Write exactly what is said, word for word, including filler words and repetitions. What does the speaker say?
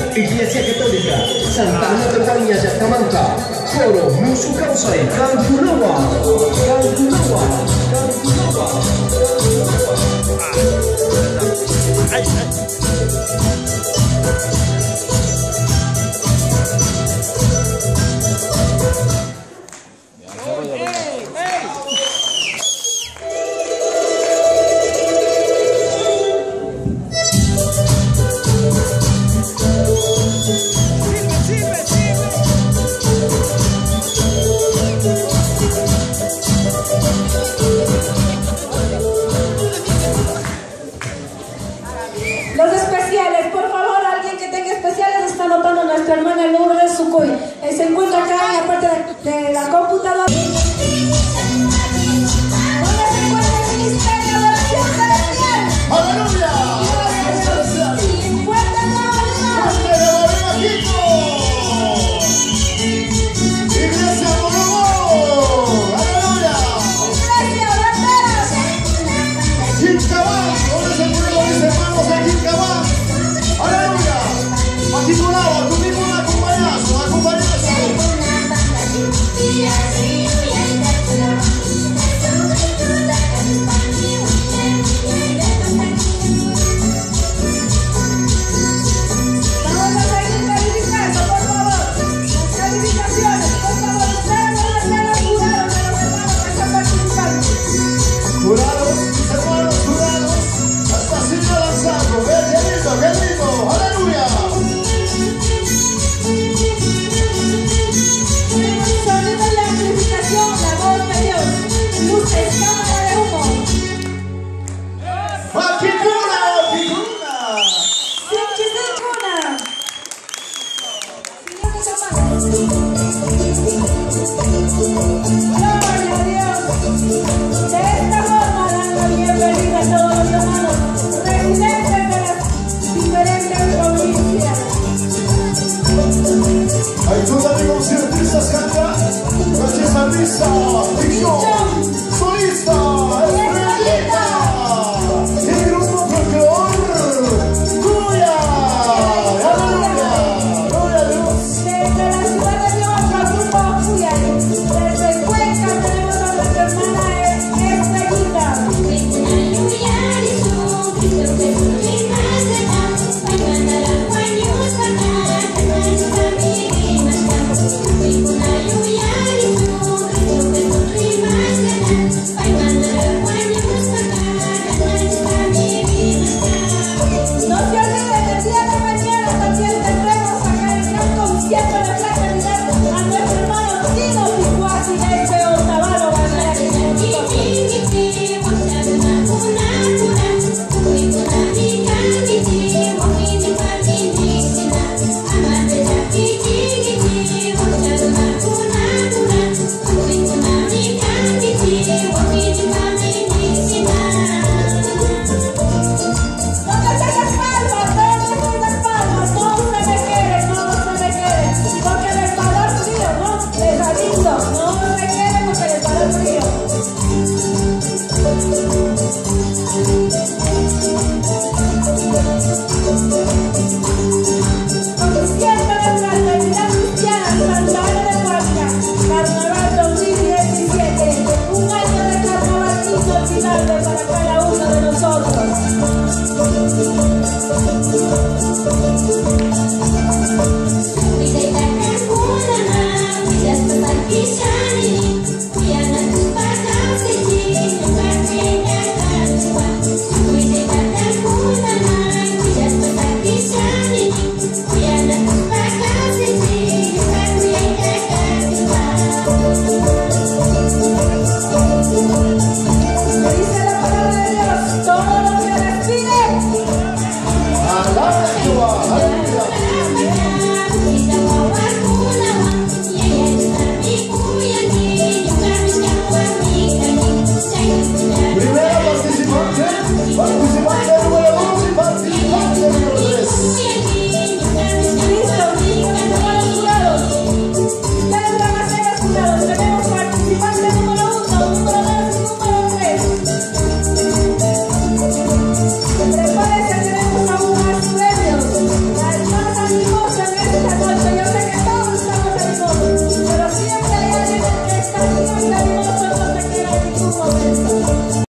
Iglesia Católica, Santana de Guaña, Yacamanca, Coro, Musu Causa y Calculawa, Calculawa, Calculawa. Ay, ay. Los especiales, por favor, alguien que tenga especiales está anotando nuestra hermana Lourdes Sucuy. Eh, se encuentra acá en la parte de, de la computadora. ¿Dónde se encuentra el Ministerio de Oración Celestial? ¡Aleluya! ¡Iglesia Morobó! ¡Aleluya! ¡Iglesia Banderas! ¡Quilcabán! ¿Dónde se encuentran mis hermanos de Quilcabán? ¡Aleluya! Maquiculado, tú mismo un acompañazo, acompañazo. Vamos a seguir calificando, por favor. Las calificaciones, por favor. Ustedes van a ser los jurados de los hermanos que están participando. Jurados, mis hermanos jurados, hasta sigue avanzando. ¡Ve, qué lindo, qué lindo! ¡Aleluya! Sonido de amplificación, la voz de Dios. Luces, cámara de humo. ¡Maquicuna, maquicuna! Sinchi, sincuna. Gloria a Dios. De esta forma dan la bienvenida a todos los hermanos residentes de las diferentes provincias. Ayuda de conciertistas canta, Francesca Risa, Ficción, Solista, Estrellita, el grupo folclor, Cuya, aleluya, gloria a Dios. Desde la ciudad de Dios, al grupo Cuya. Desde Cuenca tenemos a nuestra hermana Estrellita.